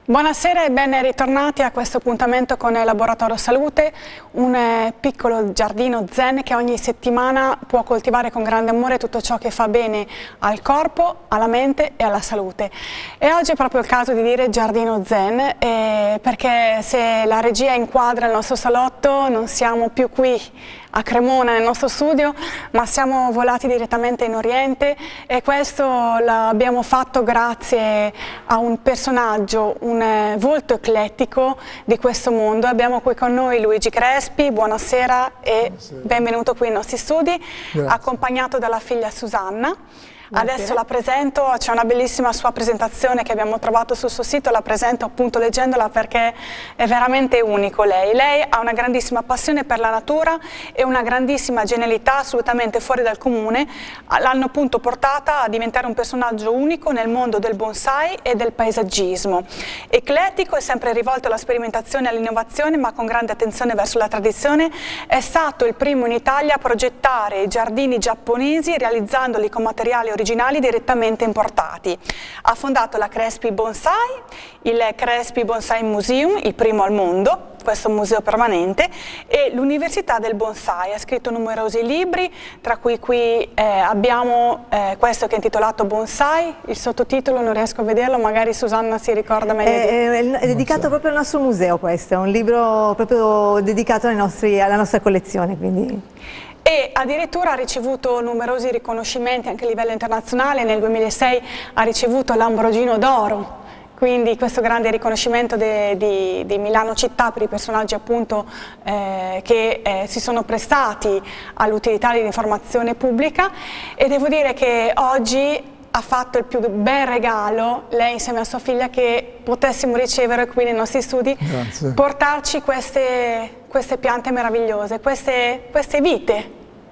Buonasera e ben ritornati a questo appuntamento con il Laboratorio Salute, un piccolo giardino zen che ogni settimana può coltivare con grande amore tutto ciò che fa bene al corpo, alla mente e alla salute. E oggi è proprio il caso di dire giardino zen, perché se la regia inquadra il nostro salotto non siamo più qui a Cremona nel nostro studio, ma siamo volati direttamente in Oriente e questo l'abbiamo fatto grazie a un personaggio, un volto eclettico di questo mondo. Abbiamo qui con noi Luigi Crespi, buonasera e benvenuto qui nei nostri studi, accompagnato dalla figlia Susanna. Buonasera. Adesso la presento, c'è una bellissima sua presentazione che abbiamo trovato sul suo sito, la presento appunto leggendola perché è veramente unico lei. Lei ha una grandissima passione per la natura e una grandissima genialità assolutamente fuori dal comune, l'hanno appunto portata a diventare un personaggio unico nel mondo del bonsai e del paesaggismo. Eclettico e sempre rivolto alla sperimentazione e all'innovazione, ma con grande attenzione verso la tradizione, è stato il primo in Italia a progettare i giardini giapponesi realizzandoli con materiali originali direttamente importati. Ha fondato la Crespi Bonsai, il Crespi Bonsai Museum, il primo al mondo, questo museo permanente, e l'Università del Bonsai. Ha scritto numerosi libri, tra cui qui abbiamo questo che è intitolato Bonsai, il sottotitolo non riesco a vederlo, magari Susanna si ricorda meglio. È dedicato proprio al nostro museo questo, è un libro proprio dedicato alla nostra collezione. Quindi. E addirittura ha ricevuto numerosi riconoscimenti anche a livello internazionale. Nel 2006 ha ricevuto l'Ambrogino d'Oro, quindi questo grande riconoscimento di Milano città per i personaggi appunto che si sono prestati all'utilità dell'informazione pubblica, e devo dire che oggi ha fatto il più bel regalo, lei insieme a sua figlia, che potessimo ricevere qui nei nostri studi. Grazie. Portarci queste piante meravigliose, queste vite.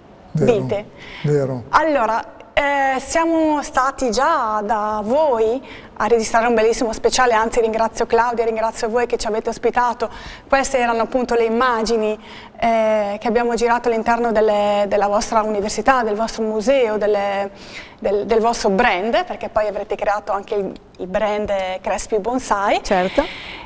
Vero. Allora, siamo stati già da voi a registrare un bellissimo speciale, anzi ringrazio Claudia, ringrazio voi che ci avete ospitato. Queste erano appunto le immagini che abbiamo girato all'interno della vostra università, del vostro museo, del vostro brand, perché poi avrete creato anche il brand Crespi Bonsai. Certo.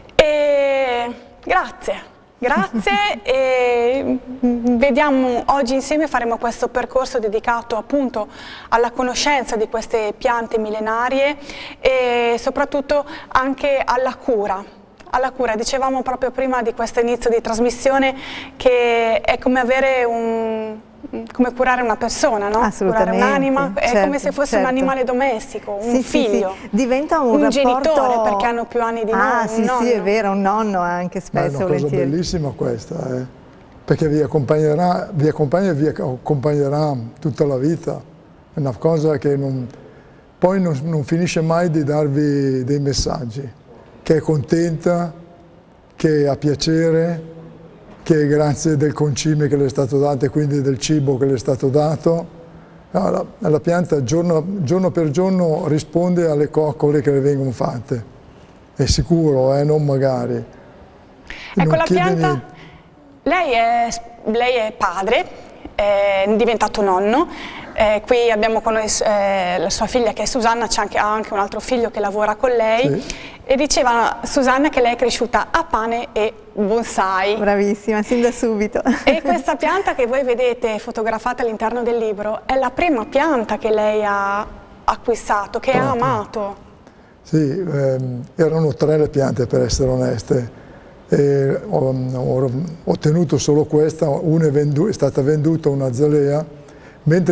E grazie. Grazie e vediamo oggi insieme, faremo questo percorso dedicato appunto alla conoscenza di queste piante millenarie e soprattutto anche alla cura. Dicevamo proprio prima di questo inizio di trasmissione che è come avere come curare una persona, no? Assolutamente. Curare un'anima, è certo, come se fosse un animale domestico, un figlio. Sì. Diventa un rapporto... genitore, perché hanno più anni di noi. Sì, è vero, un nonno anche spesso. È una cosa bellissima questa, perché vi accompagnerà e vi accompagnerà tutta la vita. È una cosa che poi non finisce mai di darvi dei messaggi, che è contenta, che ha piacere, che grazie del concime che le è stato dato e quindi del cibo che le è stato dato, la pianta giorno per giorno risponde alle coccole che le vengono fatte. È sicuro, non magari. Ecco, la pianta, lei è padre, è diventato nonno. Qui abbiamo con noi la sua figlia che è Susanna, ha anche un altro figlio che lavora con lei. Sì. E diceva Susanna che lei è cresciuta a pane e bonsai. Bravissima, sin da subito. E questa pianta che voi vedete fotografata all'interno del libro è la prima pianta che lei ha acquistato, che ha amato. Sì, erano 3 le piante per essere oneste. E ho tenuto solo questa, una è stata venduta, una azalea, mentre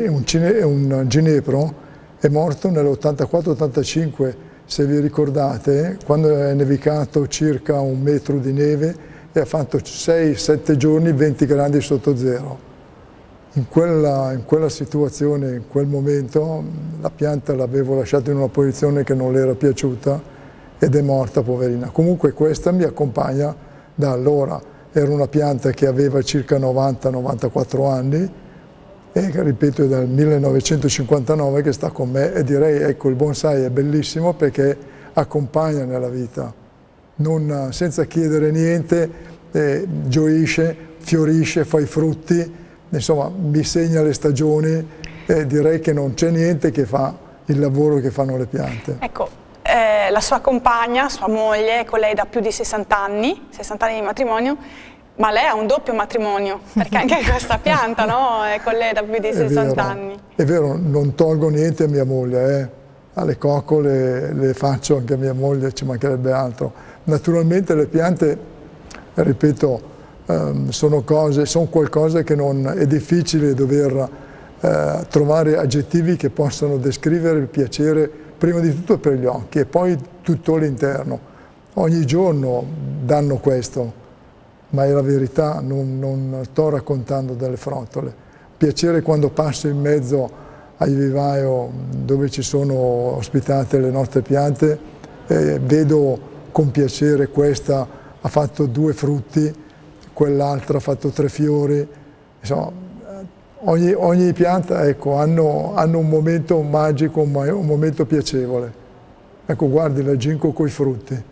un ginepro è morto nell'84-85, se vi ricordate, quando è nevicato circa 1 metro di neve e ha fatto 6-7 giorni 20 gradi sotto zero. In quella situazione, in quel momento, la pianta l'avevo lasciata in una posizione che non le era piaciuta ed è morta, poverina. Comunque questa mi accompagna da allora. Era una pianta che aveva circa 90-94 anni, e ripeto è dal 1959 che sta con me, e direi ecco il bonsai è bellissimo perché accompagna nella vita, senza chiedere niente, gioisce, fiorisce, fa i frutti, insomma mi segna le stagioni, direi che non c'è niente che fa il lavoro che fanno le piante. Ecco, la sua compagna, sua moglie, con lei da più di 60 anni di matrimonio, ma lei ha un doppio matrimonio, perché anche questa pianta, no? È con lei da più di 60 anni. È vero, non tolgo niente a mia moglie, alle coccole le faccio anche a mia moglie, ci mancherebbe altro. Naturalmente le piante, ripeto, sono qualcosa che non è difficile dover trovare aggettivi che possano descrivere il piacere prima di tutto per gli occhi e poi tutto l'interno. Ogni giorno danno questo, ma è la verità, non sto raccontando delle frottole. Piacere quando passo in mezzo ai vivaio dove ci sono ospitate le nostre piante, vedo con piacere questa ha fatto 2 frutti, quell'altra ha fatto 3 fiori, insomma ogni pianta, ecco, hanno un momento magico, un momento piacevole. Ecco, guardi la ginkgo coi frutti.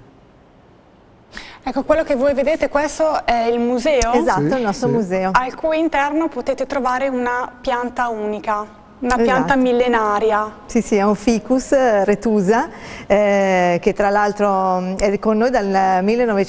Ecco, quello che voi vedete, questo è il museo? Esatto, il nostro museo. Al cui interno potete trovare una pianta unica, una pianta millenaria. Sì, sì, è un ficus retusa, che tra l'altro è con noi dal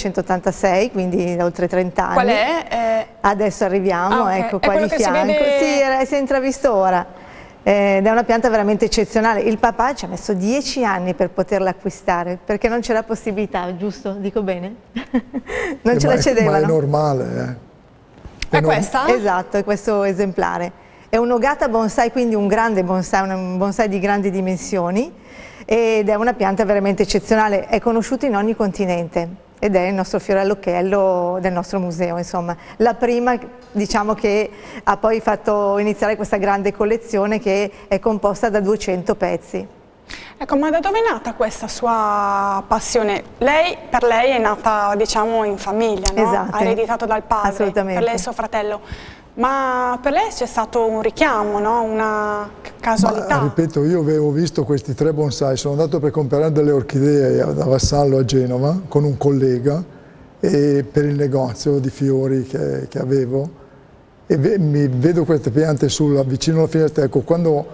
1986, quindi da oltre 30 anni. Qual è? Adesso arriviamo, okay. Ecco qua di fianco. Vede... Sì, si è intravisto ora. Ed è una pianta veramente eccezionale. Il papà ci ha messo 10 anni per poterla acquistare, perché non c'era possibilità, giusto? Dico bene? Non ce la cedevano. Ma è normale, È questa? Esatto, è questo esemplare. È un Ogata bonsai, quindi un grande bonsai, un bonsai di grandi dimensioni, ed è una pianta veramente eccezionale. È conosciuto in ogni continente ed è il nostro fiore all'occhiello del nostro museo, insomma. La prima, diciamo, che ha poi fatto iniziare questa grande collezione, che è composta da 200 pezzi. Ecco, ma da dove è nata questa sua passione? Per lei è nata, diciamo, in famiglia, no? Esatto. Ha ereditato dal padre, Assolutamente. per lei e suo fratello. Ma per lei c'è stato un richiamo, no? Una casualità? Ma, ripeto, io avevo visto questi 3 bonsai, sono andato per comprare delle orchidee da Vassallo a Genova con un collega e per il negozio di fiori che avevo, e mi vedo queste piante vicino alla finestra. Ecco, quando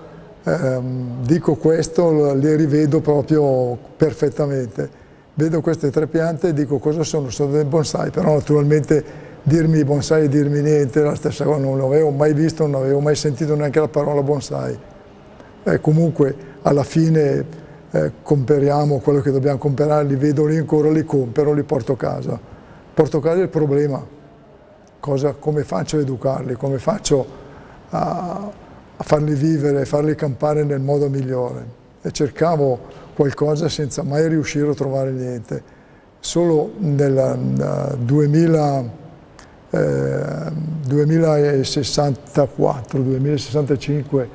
dico questo le rivedo proprio perfettamente. Vedo queste 3 piante e dico cosa sono? Sono dei bonsai, però naturalmente dirmi bonsai e dirmi niente, la stessa cosa, non l'avevo mai visto, non avevo mai sentito neanche la parola bonsai. Comunque alla fine comperiamo quello che dobbiamo comprare, li vedo lì ancora, li compro, li porto a casa. Porto a casa il problema, come faccio a educarli, come faccio a farli vivere, a farli campare nel modo migliore. E cercavo qualcosa senza mai riuscire a trovare niente. Solo nel 2064, 2065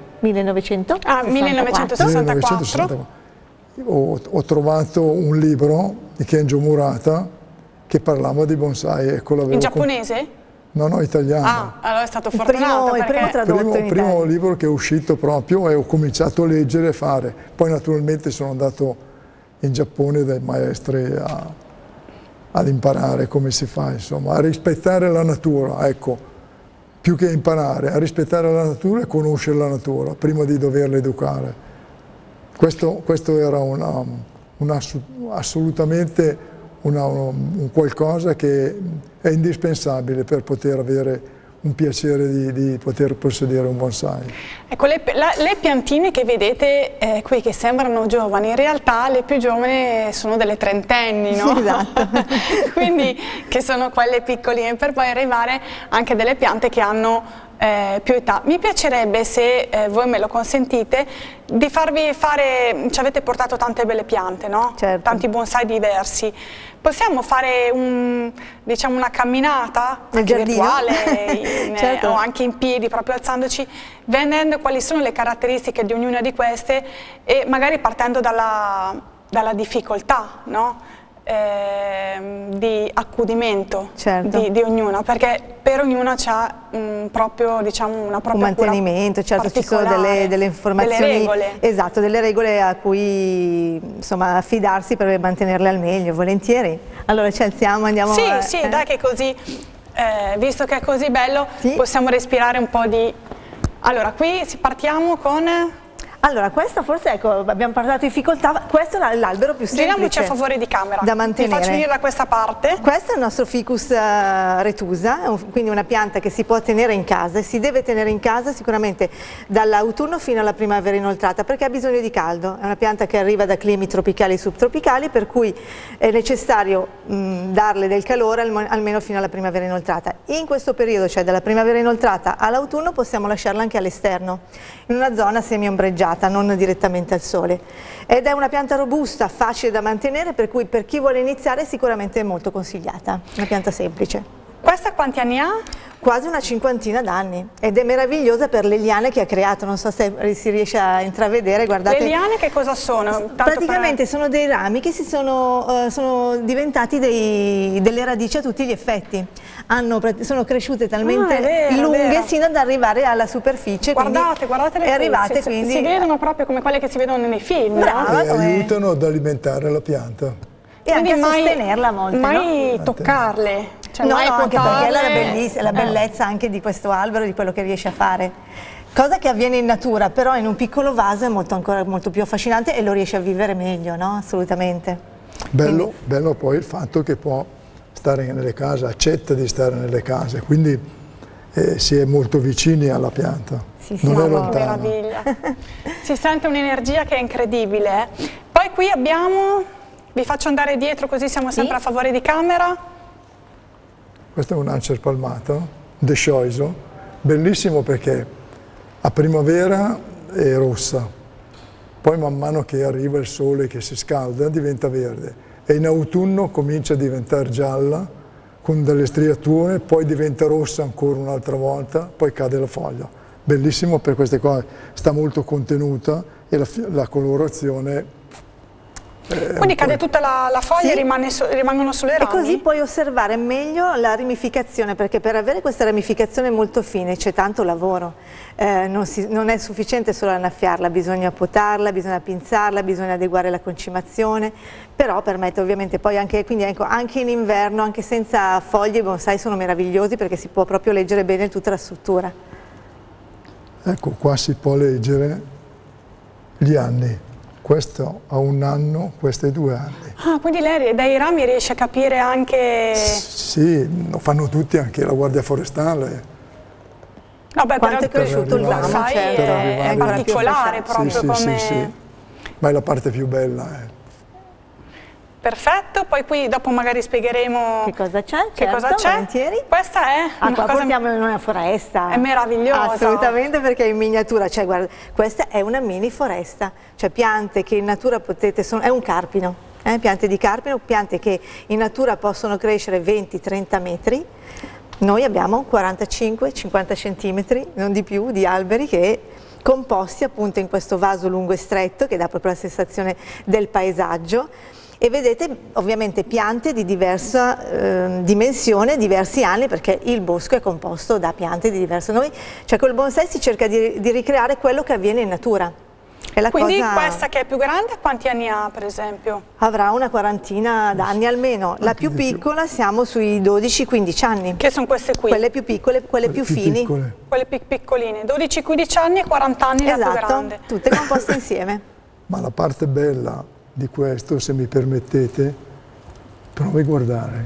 1964 ho trovato un libro di Kenjo Murata che parlava di bonsai. Ecco, in giapponese? No, italiano. Ah, allora è stato fortunato. Il primo tradotto in primo libro che è uscito proprio, e ho cominciato a leggere e fare. Poi naturalmente sono andato in Giappone dai maestri ad imparare come si fa, insomma, a rispettare la natura, ecco, più che imparare, a rispettare la natura e conoscere la natura prima di doverla educare. Questo era assolutamente un qualcosa che è indispensabile per poter avere un piacere di poter possedere un bonsai. Ecco, le piantine che vedete qui, che sembrano giovani, in realtà le più giovani sono delle trentenni, no? Esatto. Quindi, che sono quelle piccoline, per poi arrivare anche delle piante che hanno più età. Mi piacerebbe, se voi me lo consentite, di farvi fare, ci avete portato tante belle piante, no? Certo. Tanti bonsai diversi. Possiamo fare diciamo una camminata anche virtuale certo. o anche in piedi, proprio alzandoci, vedendo quali sono le caratteristiche di ognuna di queste e magari partendo dalla difficoltà, no? Di accudimento, certo. di ognuna, perché per ognuna c'è proprio, diciamo, una propria un mantenimento, certo, ci sono delle informazioni, delle regole. Esatto, delle regole a cui, insomma, affidarsi per mantenerle al meglio, volentieri. Allora ci alziamo, andiamo. Sì, dai, che così, visto che è così bello, sì, possiamo respirare un po' di... Allora, qui partiamo con... Allora, questa forse, ecco, abbiamo parlato di difficoltà, questo è l'albero più semplice. Giriamoci a favore di camera. Da mantenere. Vi faccio venire da questa parte. Questo è il nostro Ficus retusa, quindi una pianta che si può tenere in casa e si deve tenere in casa sicuramente dall'autunno fino alla primavera inoltrata, perché ha bisogno di caldo. È una pianta che arriva da climi tropicali e subtropicali, per cui è necessario darle del calore almeno fino alla primavera inoltrata. In questo periodo, cioè dalla primavera inoltrata all'autunno, possiamo lasciarla anche all'esterno, in una zona semi-ombreggiata, non direttamente al sole. Ed è una pianta robusta, facile da mantenere, per cui per chi vuole iniziare sicuramente è molto consigliata. Una pianta semplice. Questa quanti anni ha? Quasi una cinquantina d'anni, ed è meravigliosa per le liane che ha creato. Non so se si riesce a intravedere, guardate. Le liane che cosa sono? Tanto praticamente sono dei rami che sono diventati delle radici a tutti gli effetti. Sono cresciute talmente lunghe sino ad arrivare alla superficie. Guardate le arrivate, quindi si vedono proprio come quelle che si vedono nei film. Brava, e aiutano ad alimentare la pianta. E anche a sostenerla a volte. Mai toccarle. Cioè, no, anche perché è la bellezza anche di questo albero, di quello che riesce a fare. Cosa che avviene in natura, però in un piccolo vaso è ancora molto più affascinante e lo riesce a vivere meglio, no? Assolutamente. Bello poi il fatto che può stare nelle case, accetta di stare nelle case, quindi si è molto vicini alla pianta, non è lontano. Meraviglia. Si sente un'energia che è incredibile. Poi qui abbiamo, vi faccio andare dietro così siamo sempre a favore di camera. Questo è un Ancer palmato, descioiso, bellissimo perché a primavera è rossa, poi man mano che arriva il sole che si scalda diventa verde e in autunno comincia a diventare gialla con delle striature, poi diventa rossa ancora un'altra volta, poi cade la foglia. Bellissimo per queste cose, sta molto contenuta e la colorazione. Quindi cade tutta la foglia e rimangono solo i rami? E così puoi osservare meglio la ramificazione, perché per avere questa ramificazione molto fine c'è tanto lavoro. Non è sufficiente solo annaffiarla, bisogna potarla, bisogna pinzarla, bisogna adeguare la concimazione, però permette ovviamente poi anche, quindi ecco, anche in inverno, anche senza foglie, i bonsai sono meravigliosi perché si può proprio leggere bene tutta la struttura. Ecco, qua si può leggere gli anni. Questo ha 1 anno, questo è 2 anni. Ah, quindi lei dai rami riesce a capire anche... Sì, lo fanno tutti, anche la Guardia Forestale. Vabbè, quanto è cresciuto il ramo, certo, è particolare proprio come... Sì. Ma è la parte più bella. Perfetto, poi qui dopo magari spiegheremo che cosa c'è, volentieri. Questa è una qua cosa... portiamo in una foresta. È meravigliosa. Assolutamente, perché è in miniatura, cioè guarda, questa è una mini foresta, cioè piante che in natura è un carpino, piante di carpino, piante che in natura possono crescere 20-30 metri. Noi abbiamo 45-50 centimetri, non di più, di alberi che composti appunto in questo vaso lungo e stretto che dà proprio la sensazione del paesaggio. E vedete ovviamente piante di diversa dimensione, diversi anni, perché il bosco è composto da piante di diverso. Cioè col bonsai si cerca di ricreare quello che avviene in natura. Quindi questa che è più grande, quanti anni ha per esempio? Avrà una 40 d'anni almeno. La più piccola siamo sui 12-15 anni. Che sono queste qui? Quelle più piccole, quelle più fini. Quelle piccoline, 12-15 anni e 40 anni la più grande. Tutte composte insieme. Ma la parte bella di questo, se mi permettete, provi a guardare.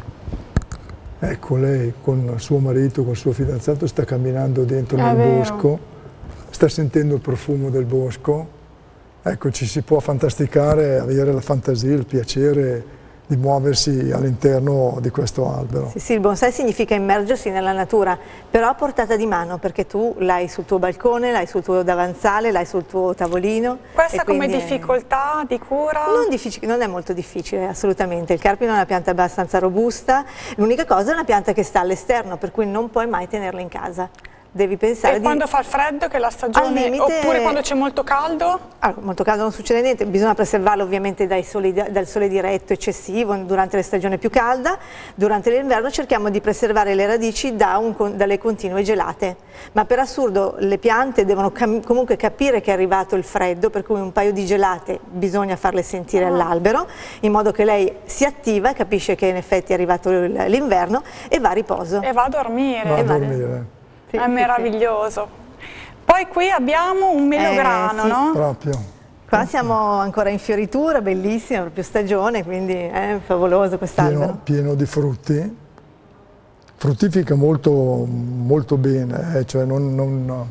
Ecco, lei con suo marito, con il suo fidanzato sta camminando dentro nel bosco, sta sentendo il profumo del bosco. Ecco, ci si può fantasticare, avere la fantasia, il piacere di muoversi all'interno di questo albero. Sì, il bonsai significa immergersi nella natura, però a portata di mano, perché tu l'hai sul tuo balcone, l'hai sul tuo davanzale, l'hai sul tuo tavolino. Questa come difficoltà di cura? Non è molto difficile, assolutamente. Il carpino è una pianta abbastanza robusta, l'unica cosa è una pianta che sta all'esterno, per cui non puoi mai tenerla in casa. Devi pensare quando fa il freddo, che è la stagione, oppure quando c'è molto caldo? Allora, molto caldo non succede niente, bisogna preservarlo ovviamente dal sole diretto eccessivo durante la stagione più calda. Durante l'inverno cerchiamo di preservare le radici dalle continue gelate, ma per assurdo le piante devono comunque capire che è arrivato il freddo, per cui un paio di gelate bisogna farle sentire all'albero, in modo che lei si attiva, capisce che in effetti è arrivato l'inverno e va a riposo. E va a dormire. Va a dormire. È meraviglioso. Poi qui abbiamo un melograno, sì, no? Proprio. Qua siamo ancora in fioritura, bellissima, proprio stagione, quindi è favoloso quest'albero. Pieno di frutti. Fruttifica molto, molto bene, cioè non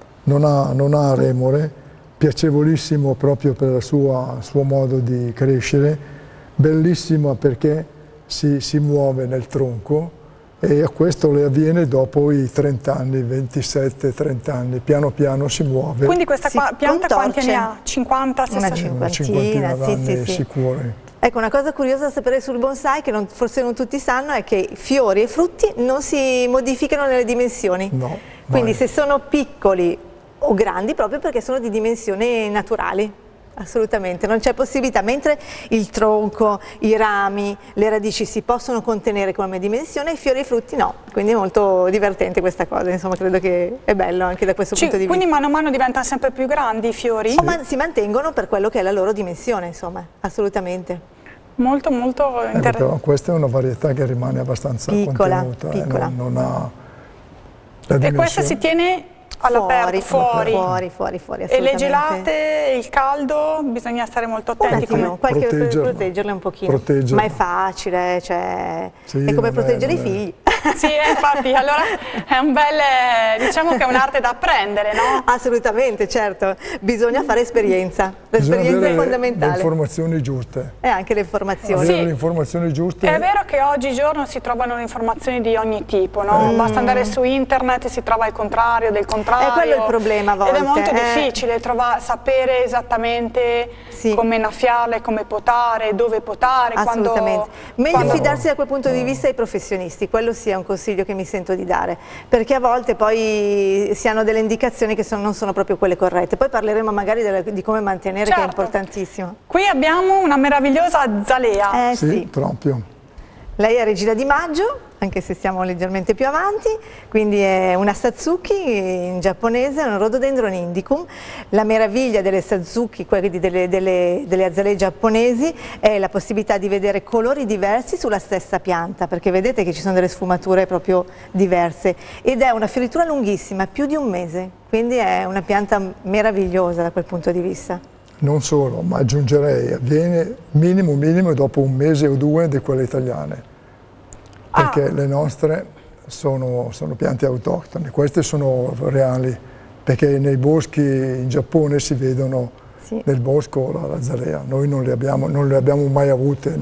ha remore, piacevolissimo proprio per il suo modo di crescere, bellissima perché si muove nel tronco e questo le avviene dopo i 30 anni, 27-30 anni, piano piano si muove. Quindi questa pianta quanti anni ha? 50, 60? Una cinquantina, d'anni sì. sicuri. Ecco, una cosa curiosa da sapere sul bonsai, che forse non tutti sanno, è che fiori e frutti non si modificano nelle dimensioni. No, quindi mai. se sono piccoli o grandi, proprio perché sono di dimensioni naturali. Assolutamente, non c'è possibilità, mentre il tronco, i rami, le radici si possono contenere come dimensione, i fiori e i frutti no, quindi è molto divertente questa cosa, insomma credo che è bello anche da questo punto di vista. Quindi mano a mano diventano sempre più grandi i fiori? Sì. Ma si mantengono per quello che è la loro dimensione, insomma, assolutamente. Molto interessante. Però questa è una varietà che rimane abbastanza contenuta, piccola. Non ha la dimensione. E questa si tiene all'aperto, fuori, assolutamente. E le gelate, il caldo, bisogna stare molto attenti. Un attimo, proteggerle un pochino, ma è facile, cioè, sì, è come proteggere i figli. Sì, infatti, allora è un bel, diciamo che è un'arte da apprendere, no? Assolutamente, certo, bisogna fare esperienza, l'esperienza è fondamentale. Le informazioni giuste. E anche le informazioni. Avere le informazioni giuste. È vero che oggigiorno si trovano informazioni di ogni tipo, no? Basta andare su internet e si trova il contrario del contrario. È quello il problema a volte. Ed è molto difficile sapere esattamente come innaffiarle, come potare, dove potare, assolutamente. Meglio quando... fidarsi da quel punto di vista ai professionisti, quello sì è un consiglio che mi sento di dare, perché a volte poi si hanno delle indicazioni che non sono proprio quelle corrette. Poi parleremo magari di come mantenere, certo, che è importantissimo. Qui abbiamo una meravigliosa azalea. Sì, proprio. Lei è Regina di Maggio, anche se siamo leggermente più avanti, quindi è una Satsuki in giapponese, un Rhododendron indicum. La meraviglia delle Satsuki, quindi delle azalee giapponesi, è la possibilità di vedere colori diversi sulla stessa pianta, perché vedete che ci sono delle sfumature proprio diverse, ed è una fioritura lunghissima, più di un mese, quindi è una pianta meravigliosa da quel punto di vista. Non solo, ma aggiungerei, avviene minimo dopo un mese o due di quelle italiane. Perché le nostre sono piante autoctone, queste sono reali, perché nei boschi in Giappone si vedono nel bosco l'azalea, noi non le abbiamo mai avute,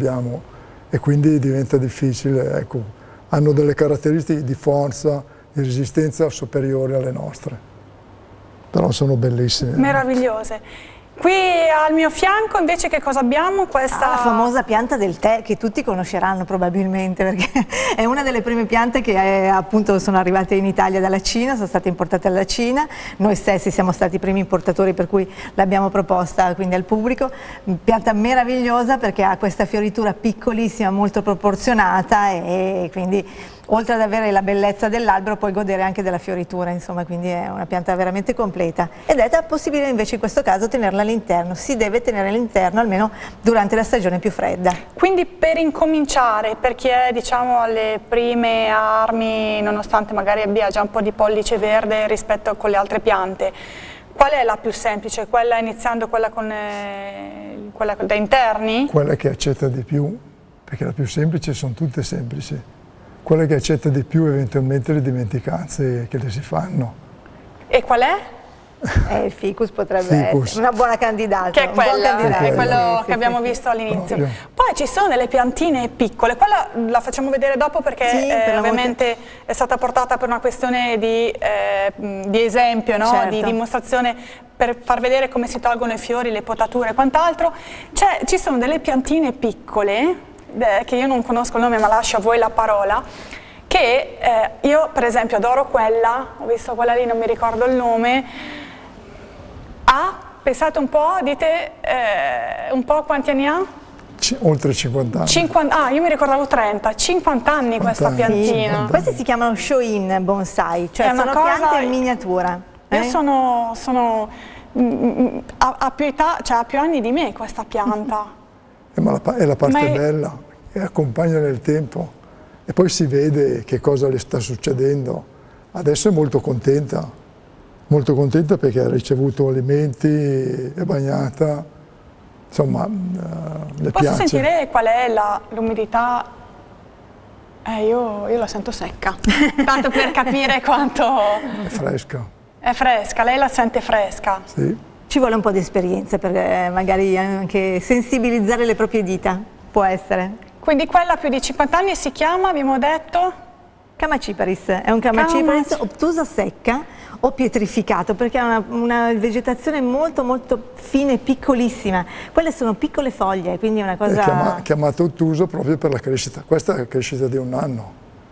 e quindi diventa difficile, ecco, hanno delle caratteristiche di forza, di resistenza superiori alle nostre, però sono bellissime. Meravigliose. Qui al mio fianco invece che cosa abbiamo? Questa la famosa pianta del tè, che tutti conosceranno probabilmente, perché è una delle prime piante che appunto sono arrivate in Italia dalla Cina, sono state importate dalla Cina, noi stessi siamo stati i primi importatori per cui l'abbiamo proposta quindi al pubblico. Pianta meravigliosa perché ha questa fioritura piccolissima, molto proporzionata, e quindi oltre ad avere la bellezza dell'albero puoi godere anche della fioritura, insomma, quindi è una pianta veramente completa, ed è possibile invece in questo caso tenerla all'interno, si deve tenere all'interno almeno durante la stagione più fredda. Quindi per incominciare, per chi è diciamo alle prime armi, nonostante magari abbia già un po' di pollice verde rispetto con le altre piante, qual è la più semplice? Quella iniziando quella da interni? Quella che accetta di più, perché la più semplice sono tutte semplici. Quella che accetta di più eventualmente le dimenticanze che le si fanno. E qual è? Il ficus potrebbe essere una buona candidata. Che è quello che abbiamo visto all'inizio. Poi ci sono delle piantine piccole, quella la facciamo vedere dopo perché ovviamente è stata portata per una questione di esempio, no? Certo. Di dimostrazione, per far vedere come si tolgono i fiori, le potature e quant'altro. Ci sono delle piantine piccole, che io non conosco il nome ma lascio a voi la parola, che io per esempio adoro quella, ho visto quella lì, non mi ricordo il nome, pensate un po', dite un po' quanti anni ha? Oltre 50 anni. Io mi ricordavo 30, 50 anni questa piantina. Sì. Queste si chiamano shoin bonsai, cioè sono piante in miniatura. Io ha più età, cioè ha più anni di me questa pianta. Ma è la parte bella, che accompagna nel tempo e poi si vede che cosa le sta succedendo. Adesso è molto contenta, molto contenta perché ha ricevuto alimenti, è bagnata, insomma, le Posso piace. sentire qual è l'umidità? Io la sento secca, tanto per capire quanto... È fresca. È fresca, lei la sente fresca? Sì. Ci vuole un po' di esperienza per magari anche sensibilizzare le proprie dita, può essere. Quindi quella più di 50 anni si chiama, abbiamo detto? Camaciparis, è un Camaciparis obtusa secca o pietrificato perché ha una vegetazione molto molto fine e piccolissima. Quelle sono piccole foglie, quindi è una cosa... È chiamato ottuso proprio per la crescita. Questa è la crescita di un anno.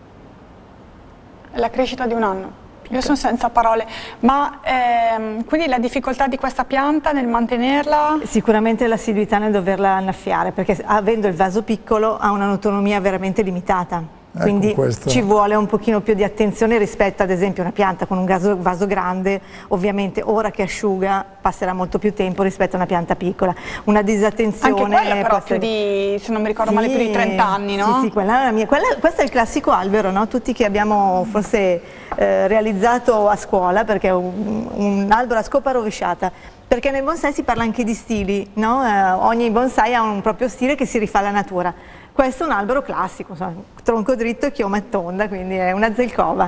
La crescita di un anno. Io sono senza parole, ma quindi la difficoltà di questa pianta nel mantenerla? Sicuramente l'assiduità nel doverla annaffiare, perché avendo il vaso piccolo ha un'autonomia veramente limitata. Quindi ci vuole un pochino più di attenzione rispetto ad esempio a una pianta con un vaso grande, ovviamente ora che asciuga passerà molto più tempo rispetto a una pianta piccola. Una disattenzione... Anche quella però più di, se non mi ricordo male, più di 30 anni, no? Sì, quella è la mia. Questo è il classico albero, no? Tutti che abbiamo forse realizzato a scuola, perché è un albero a scopa rovesciata. Perché nel bonsai si parla anche di stili, no? Ogni bonsai ha un proprio stile che si rifà alla natura. Questo è un albero classico, insomma, tronco dritto e chioma e tonda, quindi è una zelkova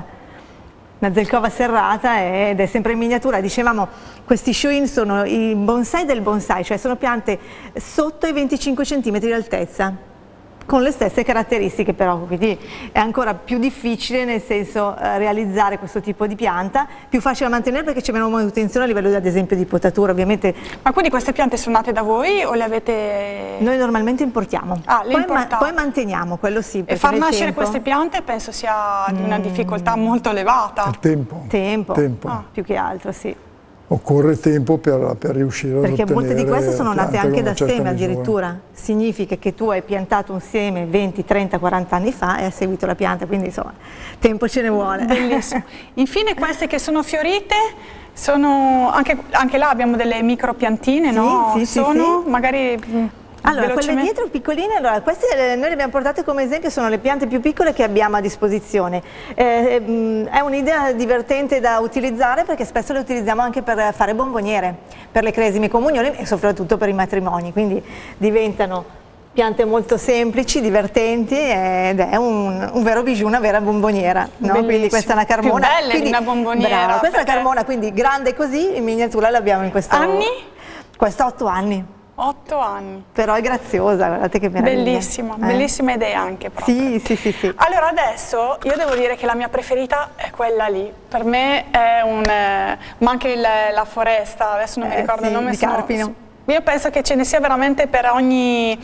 serrata ed è sempre in miniatura. Dicevamo, questi shoin sono i bonsai del bonsai, cioè sono piante sotto i 25 cm di altezza, con le stesse caratteristiche però, quindi è ancora più difficile nel senso realizzare questo tipo di pianta, più facile da mantenere perché c'è meno manutenzione a livello ad esempio di potatura ovviamente. Ma quindi queste piante sono nate da voi o le avete... Noi normalmente importiamo, poi manteniamo, quello sì. E far nascere queste piante penso sia di una difficoltà molto elevata. Il tempo. Tempo. Più che altro, sì. Occorre tempo per riuscire perché ad ottenere. Perché molte di queste sono nate anche da seme misura. Addirittura. Significa che tu hai piantato un seme 20, 30, 40 anni fa e hai seguito la pianta, quindi insomma tempo ce ne vuole. Bellissimo. Infine queste che sono fiorite, sono anche là abbiamo delle micro piantine, no? Sì. Magari... Allora, quelle dietro piccoline, allora, queste noi le abbiamo portate come esempio, sono le piante più piccole che abbiamo a disposizione. È un'idea divertente da utilizzare perché spesso le utilizziamo anche per fare bomboniere, per le cresime comunioni e soprattutto per i matrimoni, quindi diventano piante molto semplici, divertenti ed è un vero bijou, una vera bomboniera. No? Quindi questa è una carmona. Più belle di una bomboniera. Brava, questa è una carmona, quindi grande così, in miniatura l'abbiamo in questo... Anni? Questa 8 anni. 8 anni. Però è graziosa, guardate che meraviglia. Bellissima, bellissima idea anche proprio. Sì. Allora adesso io devo dire che la mia preferita è quella lì. Per me è ma anche la foresta, adesso non mi ricordo il nome. Di Carpino. Io penso che ce ne sia veramente per ogni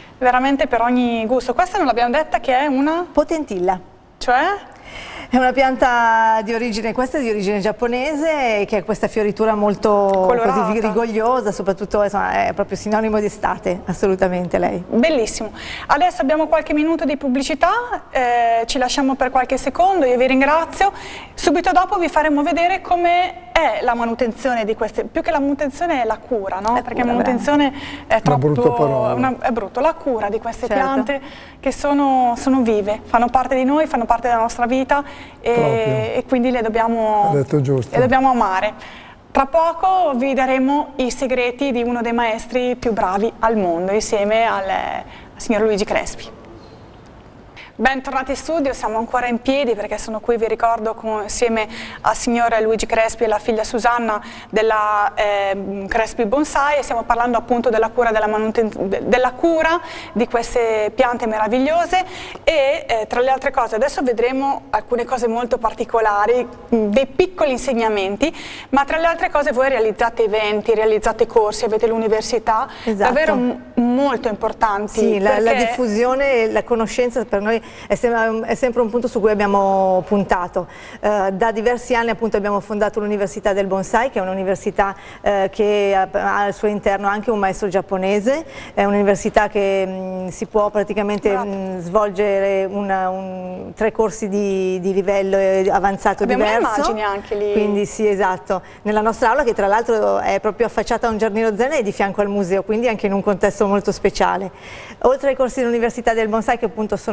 gusto. Questa non l'abbiamo detta che è una... Potentilla. Cioè? È una pianta di origine, questa è di origine giapponese, che ha questa fioritura molto così rigogliosa, soprattutto insomma, è proprio sinonimo di estate, assolutamente lei. Bellissimo. Adesso abbiamo qualche minuto di pubblicità, ci lasciamo per qualche secondo, io vi ringrazio. Subito dopo vi faremo vedere come è la manutenzione di queste, più che la manutenzione è la cura, no? Perché la manutenzione è troppo... è brutto, la cura di queste piante che sono vive, fanno parte di noi, fanno parte della nostra vita e quindi le dobbiamo amare. Tra poco vi daremo i segreti di uno dei maestri più bravi al mondo insieme al signor Luigi Crespi. Bentornati in studio, siamo ancora in piedi perché sono qui, vi ricordo, insieme al signor Luigi Crespi e la figlia Susanna della Crespi Bonsai e stiamo parlando appunto della cura, della cura di queste piante meravigliose e tra le altre cose adesso vedremo alcune cose molto particolari, dei piccoli insegnamenti, ma tra le altre cose voi realizzate eventi, realizzate corsi, avete l'università, davvero molto importanti. Sì, la diffusione e la conoscenza per noi è sempre un punto su cui abbiamo puntato. Da diversi anni appunto abbiamo fondato l'Università del Bonsai, che è un'università che ha al suo interno anche un maestro giapponese, è un'università che si può praticamente svolgere 3 corsi di livello avanzato diverso. Abbiamo immagini anche lì. Quindi sì, esatto. Nella nostra aula, che tra l'altro è proprio affacciata a un giardino zen e di fianco al museo, quindi anche in un contesto molto speciale. Oltre ai corsi dell'Università del Bonsai, che appunto sono triennali,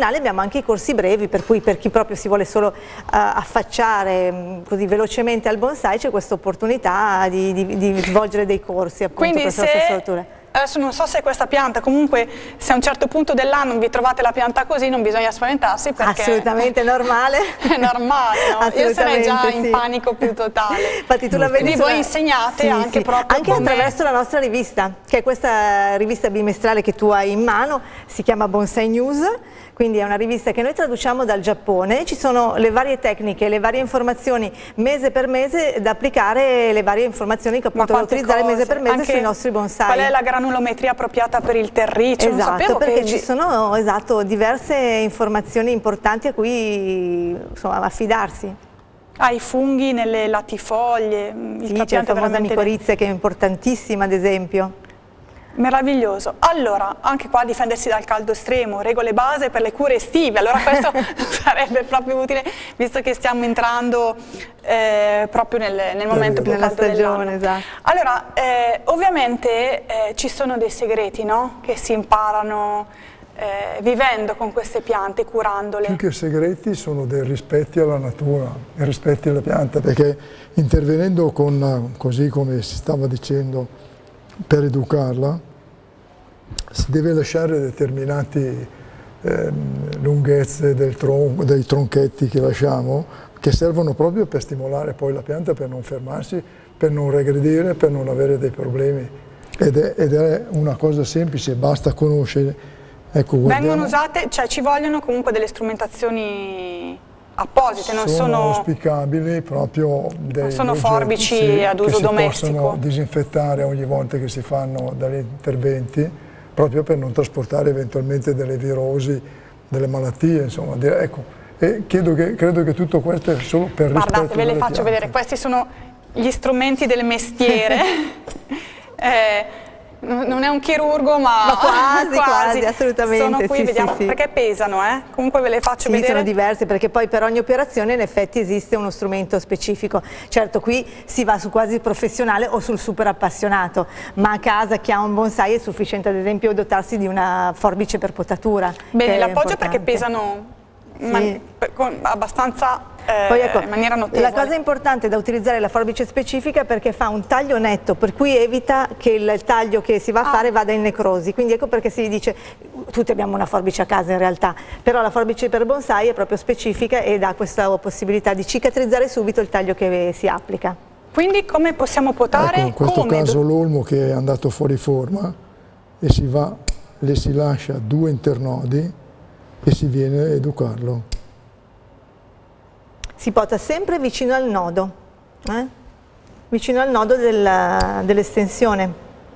professionali abbiamo anche i corsi brevi, per cui per chi proprio si vuole solo affacciare così velocemente al bonsai c'è questa opportunità di svolgere dei corsi appunto. Quindi presso la floricoltura. Adesso non so se questa pianta, comunque se a un certo punto dell'anno vi trovate la pianta così non bisogna spaventarsi perché assolutamente normale. È normale, no? Io sarei già in panico più totale. Infatti tu la vedi. Quindi voi insegnate anche proprio anche attraverso la nostra rivista, che è questa rivista bimestrale che tu hai in mano, si chiama Bonsai News. Quindi è una rivista che noi traduciamo dal Giappone, ci sono le varie tecniche, le varie informazioni mese per mese da applicare, le varie informazioni che appunto da utilizzare mese per mese sui nostri bonsai. Qual è la granulometria appropriata per il terriccio? Esatto, non sapevo perché che ci sono diverse informazioni importanti a cui insomma, affidarsi. I funghi nelle latifoglie, sì, c'è la famosa micorizia che è importantissima ad esempio. Meraviglioso. Allora, anche qua difendersi dal caldo estremo, regole base per le cure estive, allora questo sarebbe proprio utile visto che stiamo entrando proprio nel momento più caldo dell'anno. Esatto. Allora, ovviamente ci sono dei segreti, no? Che si imparano vivendo con queste piante, curandole. Più che segreti sono dei rispetti alla natura, dei rispetti alla pianta, perché intervenendo con, così come si stava dicendo, per educarla si deve lasciare determinate lunghezze dei tronchetti che lasciamo, che servono proprio per stimolare poi la pianta, per non fermarsi, per non regredire, per non avere dei problemi. Ed è una cosa semplice, basta conoscere. Ecco, vengono usate, cioè ci vogliono comunque delle strumentazioni apposite, non sono auspicabili proprio non sono forbici ad uso domestico. Si possono disinfettare ogni volta che si fanno degli interventi, proprio per non trasportare eventualmente delle virosi, delle malattie, insomma. Ecco, e credo che tutto questo è solo per rispetto. Guardate, ve le faccio vedere, questi sono gli strumenti del mestiere. Non è un chirurgo, ma quasi, assolutamente. Sono qui, vediamo, perché pesano, comunque ve le faccio vedere. Sono diverse, perché poi per ogni operazione in effetti esiste uno strumento specifico. Certo, qui si va su quasi professionale o sul super appassionato, ma a casa chi ha un bonsai è sufficiente ad esempio dotarsi di una forbice per potatura. Bene, l'appoggio perché pesano abbastanza poi ecco, in maniera notevole. La cosa importante da utilizzare la forbice specifica perché fa un taglio netto, per cui evita che il taglio che si va a fare vada in necrosi, quindi ecco perché si dice, tutti abbiamo una forbice a casa in realtà, però la forbice per bonsai è proprio specifica e dà questa possibilità di cicatrizzare subito il taglio che si applica. Quindi come possiamo potare? Ecco, in questo caso l'olmo che è andato fuori forma e le si lascia 2 internodi e si viene a educarlo. Si pota sempre vicino al nodo, vicino al nodo dell'estensione.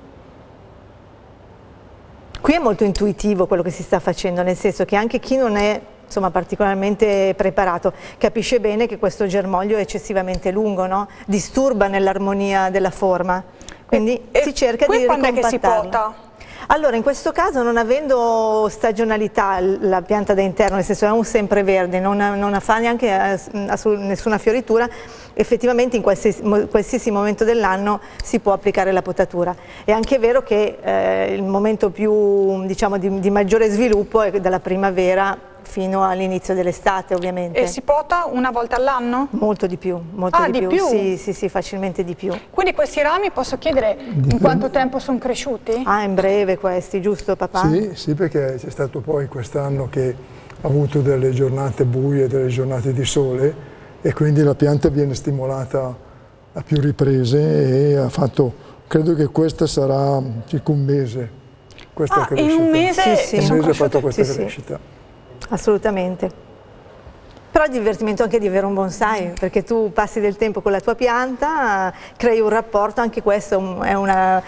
Qui è molto intuitivo quello che si sta facendo, nel senso che anche chi non è insomma, particolarmente preparato capisce bene che questo germoglio è eccessivamente lungo, no? Disturba nell'armonia della forma, quindi si cerca di ricompattarlo. Quando è che si pota? Allora, in questo caso, non avendo stagionalità la pianta da interno, nel senso è un sempreverde, non fa neanche nessuna fioritura, effettivamente in qualsiasi momento dell'anno si può applicare la potatura. È anche vero che il momento più, diciamo, di maggiore sviluppo è dalla primavera fino all'inizio dell'estate, ovviamente. E si pota una volta all'anno? Molto di più, molto di più. Sì, facilmente di più. Quindi questi rami, posso chiedere in quanto tempo sono cresciuti? Ah, in breve questi, giusto papà? Sì, perché c'è stato poi quest'anno che ha avuto delle giornate buie, delle giornate di sole e quindi la pianta viene stimolata a più riprese e ha fatto, credo che questa sarà circa un mese, questa crescita. In un mese? Sì, un mese ha fatto questa crescita. Assolutamente. Però è divertimento anche di avere un bonsai, perché tu passi del tempo con la tua pianta, crei un rapporto, anche questo è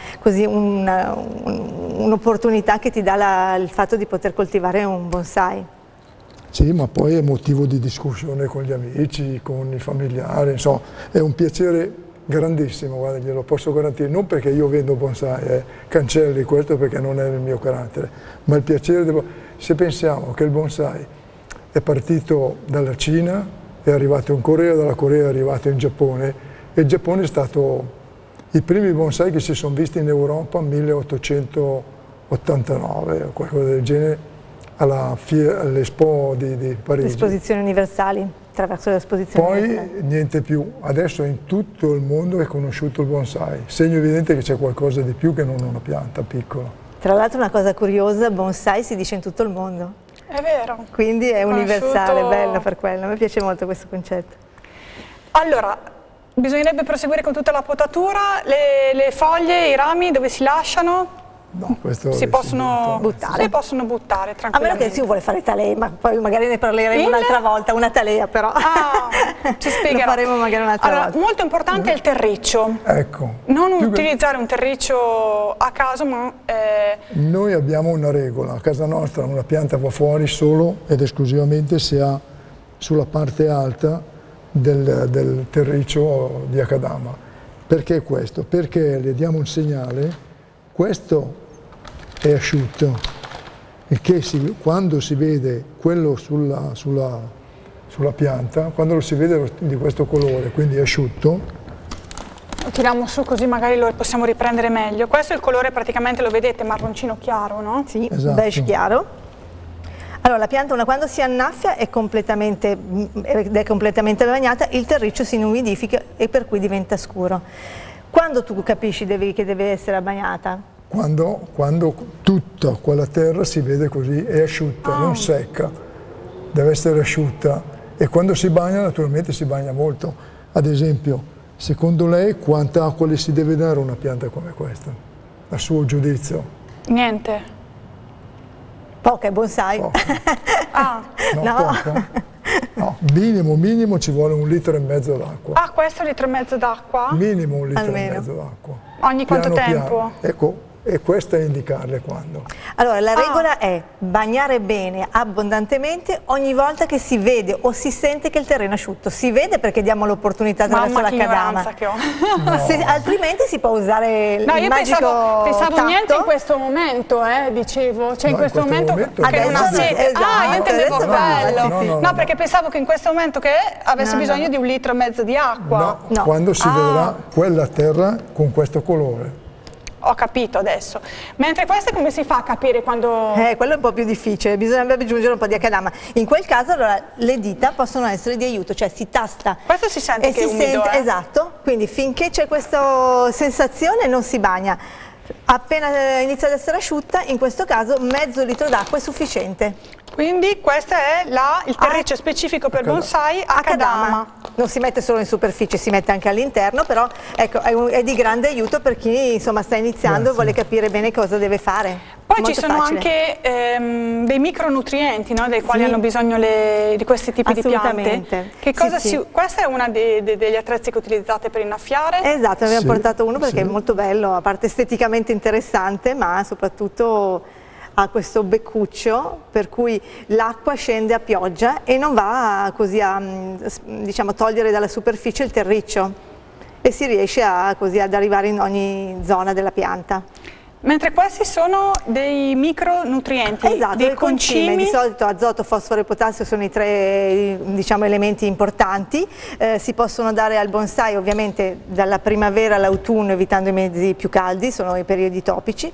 un'opportunità che ti dà il fatto di poter coltivare un bonsai. Sì, ma poi è motivo di discussione con gli amici, con i familiari, insomma, è un piacere grandissimo, guarda, glielo posso garantire, non perché io vendo bonsai, cancelli questo perché non è nel mio carattere, ma il piacere se pensiamo che il bonsai è partito dalla Cina, è arrivato in Corea, dalla Corea è arrivato in Giappone e il Giappone è stato i primi bonsai che si sono visti in Europa nel 1889 o qualcosa del genere, all'Expo di Parigi. Esposizioni universali, attraverso le esposizioni Poi universali. niente più, adesso in tutto il mondo è conosciuto il bonsai, segno evidente che c'è qualcosa di più che non una pianta piccola. Tra l'altro una cosa curiosa, bonsai si dice in tutto il mondo. È vero. Quindi è universale, Conosciuto... bello per quello, a me piace molto questo concetto. Allora, bisognerebbe proseguire con tutta la potatura, le foglie, i rami dove si lasciano? No, questo Si possono buttare. Si possono buttare A meno tranquillamente. che si vuole fare talè, ma poi magari ne parleremo Il? un'altra volta, una talea però. Ah, ci spiegherà. Lo faremo magari un'altra Allora, volta. molto importante è il terriccio. Ecco. Non Più che- utilizzare un terriccio a caso, ma Noi abbiamo una regola, a casa nostra una pianta va fuori solo ed esclusivamente se ha sulla parte alta del terriccio di Akadama. Perché questo? Perché le diamo un segnale, questo è asciutto, il che quando si vede quello sulla pianta, quando lo si vede di questo colore, quindi è asciutto, lo tiriamo su così magari lo possiamo riprendere meglio. Questo è il colore, praticamente lo vedete, marroncino chiaro, no? Sì, Esatto. beige chiaro. Allora la pianta quando si annaffia è completamente bagnata, il terriccio si inumidifica e per cui diventa scuro. Quando tu capisci che deve essere bagnata? quando tutta quella terra si vede così, è asciutta, non secca, deve essere asciutta e quando si bagna naturalmente si bagna molto. Ad esempio, secondo lei quanta acqua le si deve dare a una pianta come questa? A suo giudizio? Niente. Poca, è bonsai. Poca. Ah, No, poca? No, minimo ci vuole 1,5 litri d'acqua. ah, questo è 1,5 litri d'acqua? Minimo 1,5 Almeno. litri d'acqua. Ogni quanto Piano tempo? piano. Ecco, e questa è indicarle quando. Allora la regola è bagnare bene, abbondantemente, ogni volta che si vede o si sente che il terreno è asciutto. Si vede perché diamo l'opportunità attraverso Mamma, la che cadama. ignoranza che ho. Altrimenti si può usare No, il io magico pensavo tatto. niente in questo momento, dicevo, cioè No, in questo momento che non ha adesso sete. esatto, Ah, io intendevo adesso quello. no, No, perché pensavo che in questo momento che avesse No, bisogno no. di 1,5 litri di acqua. No. Quando si vedrà quella terra con questo colore. Ho capito adesso. Mentre questo come si fa a capire quando... Quello è un po' più difficile, bisognerebbe aggiungere un po' di akadama. In quel caso allora le dita possono essere di aiuto, cioè si tasta Questo si sente e che è si umido, sente, esatto, quindi finché c'è questa sensazione non si bagna. Appena inizia ad essere asciutta, in questo caso mezzo litro d'acqua è sufficiente. Quindi questo è il terriccio specifico per bonsai Akadama. Non si mette solo in superficie, si mette anche all'interno, però ecco, è di grande aiuto per chi insomma sta iniziando e vuole capire bene cosa deve fare. Poi Molto ci sono facile. anche dei micronutrienti, no, dei quali Sì. hanno bisogno di questi tipi di piante. Assolutamente. Che cosa Sì, sì. Questa è una degli attrezzi che utilizzate per innaffiare? Esatto, ne abbiamo Sì, portato uno perché sì. è molto bello, a parte esteticamente interessante, ma soprattutto ha questo beccuccio per cui l'acqua scende a pioggia e non va così a diciamo, togliere dalla superficie il terriccio e si riesce così ad arrivare in ogni zona della pianta. Mentre questi sono dei micronutrienti, Esatto, dei il concime, di concimi. solito azoto, fosforo e potassio sono i tre diciamo, elementi importanti, si possono dare al bonsai ovviamente dalla primavera all'autunno evitando i mesi più caldi, sono i periodi topici,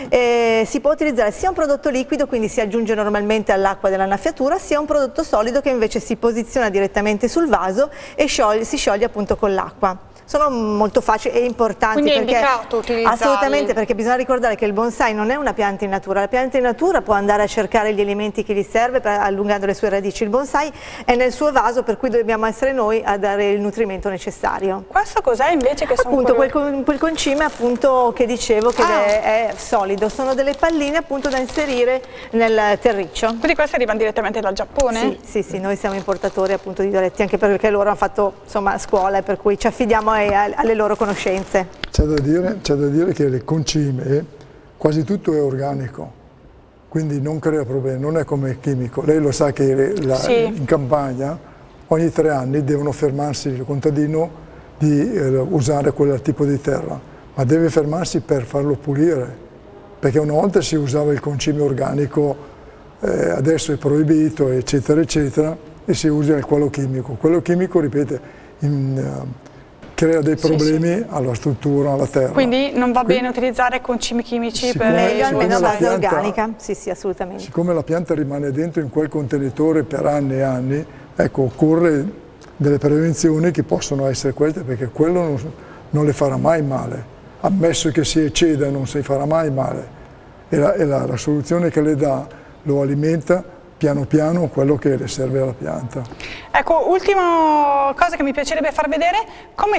si può utilizzare sia un prodotto liquido, quindi si aggiunge normalmente all'acqua dell'annaffiatura, sia un prodotto solido che invece si posiziona direttamente sul vaso e si scioglie appunto con l'acqua. Sono molto facili e importanti. Quindi è perché, indicato utilizzarli. assolutamente, perché bisogna ricordare che il bonsai non è una pianta in natura, la pianta in natura può andare a cercare gli elementi che gli serve allungando le sue radici, il bonsai è nel suo vaso per cui dobbiamo essere noi a dare il nutrimento necessario. Questo cos'è invece che sono Appunto quel concime appunto che dicevo che è solido, sono delle palline appunto da inserire nel terriccio. Quindi questi arrivano direttamente dal Giappone? Sì, noi siamo importatori appunto di dioletti anche perché loro hanno fatto insomma scuola e per cui ci affidiamo alle loro conoscenze. C'è da dire che le concime, quasi tutto è organico, quindi non crea problemi, non è come il chimico. Lei lo sa che in campagna ogni 3 anni devono fermarsi il contadino di usare quel tipo di terra, ma deve fermarsi per farlo pulire, perché una volta si usava il concime organico, adesso è proibito, eccetera, eccetera, e si usa quello chimico. Quello chimico, ripeto, crea dei problemi alla struttura, alla terra. Quindi non va bene utilizzare concimi chimici per meglio almeno a base pianta, organica, sì assolutamente. Siccome la pianta rimane dentro in quel contenitore per anni e anni, ecco, occorre delle prevenzioni che possono essere queste, perché quello non le farà mai male, ammesso che si ecceda non si farà mai male, e la soluzione che le dà lo alimenta piano piano quello che le serve alla pianta. Ecco, ultima cosa che mi piacerebbe far vedere, come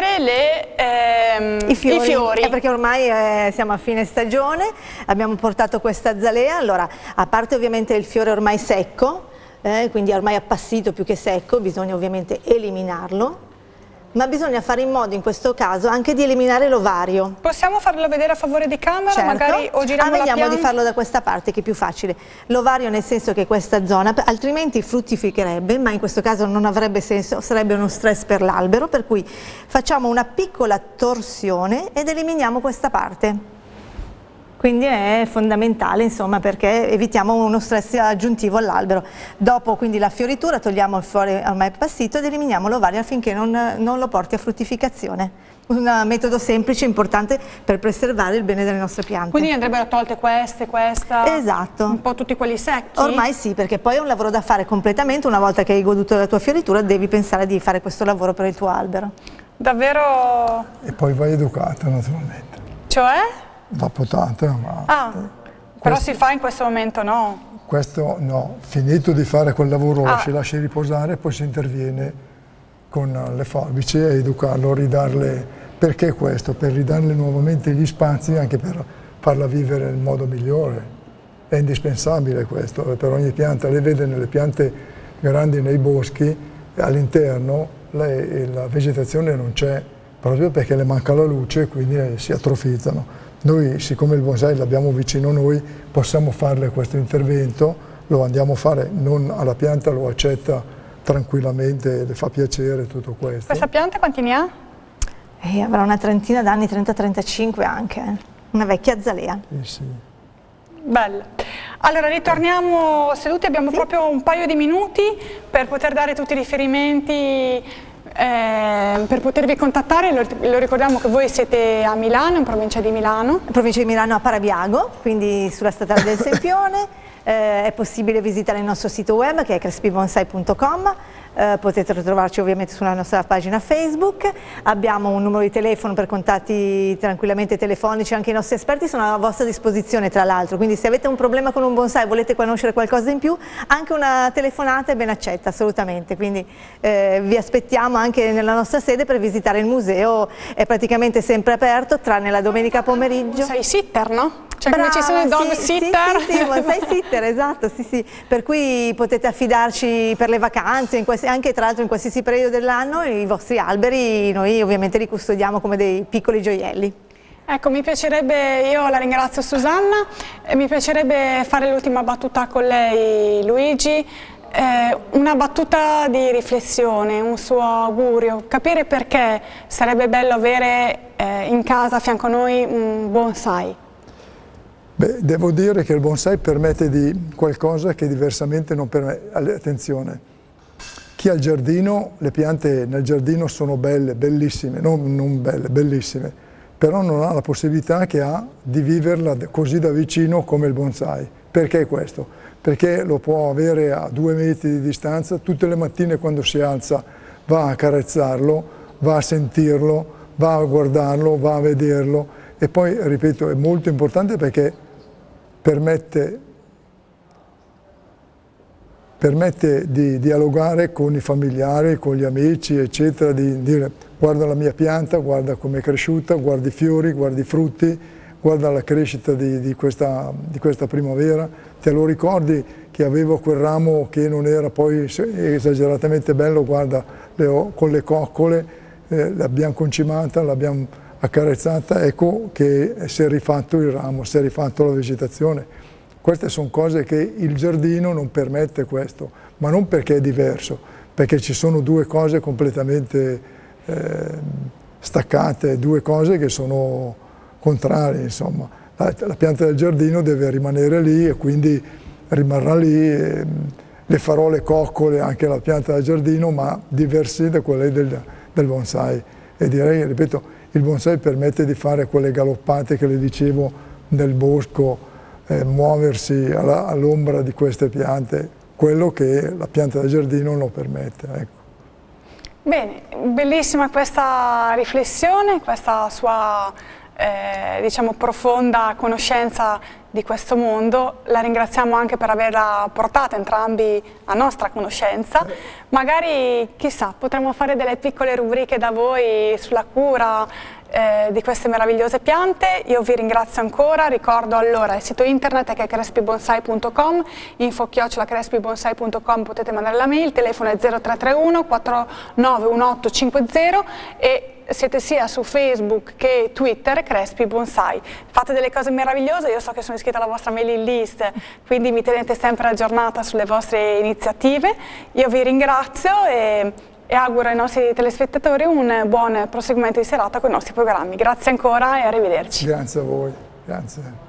togliere i fiori. Perché perché ormai siamo a fine stagione, abbiamo portato questa azalea, allora a parte ovviamente il fiore ormai secco, quindi ormai appassito più che secco, bisogna ovviamente eliminarlo, ma bisogna fare in modo in questo caso anche di eliminare l'ovario. Possiamo farlo vedere a favore di camera, certo. Magari, o giriamo la vediamo pianta? Di farlo da questa parte che è più facile. L'ovario nel senso che questa zona, altrimenti fruttificherebbe, ma in questo caso non avrebbe senso, sarebbe uno stress per l'albero, per cui facciamo una piccola torsione ed eliminiamo questa parte. Quindi è fondamentale, insomma, perché evitiamo uno stress aggiuntivo all'albero. Dopo quindi la fioritura togliamo il fiore ormai appassito ed eliminiamo l'ovario affinché non lo porti a fruttificazione. Un metodo semplice, importante per preservare il bene delle nostre piante. Quindi andrebbero tolte questa, esatto. Un po' tutti quelli secchi? Ormai sì, perché poi è un lavoro da fare completamente, una volta che hai goduto della tua fioritura devi pensare di fare questo lavoro per il tuo albero. Davvero? E poi va educata naturalmente. Cioè? Va potata, ma... però si fa in questo momento no? Questo no, finito di fare quel lavoro lo si lascia riposare, poi si interviene con le forbici a educarlo, ridarle, perché questo? Per ridarle nuovamente gli spazi, anche per farla vivere nel modo migliore. È indispensabile questo, per ogni pianta, lei vede nelle piante grandi nei boschi, all'interno la vegetazione non c'è, proprio perché le manca la luce e quindi si atrofizzano. Noi, siccome il bonsai l'abbiamo vicino a noi, possiamo farle questo intervento, lo andiamo a fare, non alla pianta, lo accetta tranquillamente, le fa piacere tutto questo. Questa pianta quanti ne ha? Avrà una trentina d'anni, 30-35 anche, una vecchia azalea. Sì. Bella. Allora ritorniamo seduti, abbiamo proprio un paio di minuti per poter dare tutti i riferimenti, per potervi contattare. Lo ricordiamo che voi siete a Milano, in provincia di Milano. In provincia di Milano a Parabiago, quindi sulla statale del Sempione. È possibile visitare il nostro sito web che è crespibonsai.com. Potete trovarci ovviamente sulla nostra pagina Facebook, abbiamo un numero di telefono per contatti tranquillamente telefonici, anche i nostri esperti sono a vostra disposizione tra l'altro, quindi se avete un problema con un bonsai e volete conoscere qualcosa in più, anche una telefonata è ben accetta assolutamente, quindi vi aspettiamo anche nella nostra sede per visitare il museo, è praticamente sempre aperto tranne la domenica pomeriggio. Sei sitter, no? Cioè Brava, come ci sono i dog sitter? Sì, bonsai sitter, esatto, sì. Per cui potete affidarci per le vacanze, anche tra l'altro in qualsiasi periodo dell'anno, i vostri alberi noi ovviamente li custodiamo come dei piccoli gioielli. Ecco, mi piacerebbe, io la ringrazio Susanna, mi piacerebbe fare l'ultima battuta con lei Luigi, una battuta di riflessione, un suo augurio, capire perché sarebbe bello avere in casa a fianco a noi un bonsai. Beh, devo dire che il bonsai permette di qualcosa che diversamente non permette. Attenzione, chi ha il giardino, le piante nel giardino sono belle, bellissime, non belle, bellissime, però non ha la possibilità che ha di viverla così da vicino come il bonsai. Perché questo? Perché lo può avere a 2 metri di distanza, tutte le mattine quando si alza va a accarezzarlo, va a sentirlo, va a guardarlo, va a vederlo e poi, ripeto, è molto importante perché permette di dialogare con i familiari, con gli amici, eccetera, di dire guarda la mia pianta, guarda come è cresciuta, guarda i fiori, guarda i frutti, guarda la crescita di questa primavera, te lo ricordi che avevo quel ramo che non era poi esageratamente bello, guarda con le coccole, l'abbiamo concimata, l'abbiamo accarezzata, ecco che si è rifatto il ramo, si è rifatto la vegetazione. Queste sono cose che il giardino non permette questo, ma non perché è diverso, perché ci sono due cose completamente staccate, due cose che sono contrarie, insomma. La pianta del giardino deve rimanere lì e quindi rimarrà lì, le farò le coccole anche alla pianta del giardino, ma diverse da quelle del bonsai. E direi, ripeto, il bonsai permette di fare quelle galoppate che le dicevo nel bosco, muoversi all'ombra di queste piante, quello che la pianta da giardino non lo permette. Ecco. Bene, bellissima questa riflessione, questa sua diciamo profonda conoscenza di questo mondo. La ringraziamo anche per averla portata entrambi a nostra conoscenza. Magari, chissà, potremmo fare delle piccole rubriche da voi sulla cura di queste meravigliose piante. Io vi ringrazio ancora, ricordo allora il sito internet che è crespibonsai.com, info@crespibonsai.com, potete mandare la mail, il telefono è 0331 491850 e siete sia su Facebook che Twitter, Crespi Bonsai. Fate delle cose meravigliose, io so che sono iscritta alla vostra mailing list, quindi mi tenete sempre aggiornata sulle vostre iniziative. Io vi ringrazio e auguro ai nostri telespettatori un buon proseguimento di serata con i nostri programmi. Grazie ancora e arrivederci. Grazie a voi. Grazie.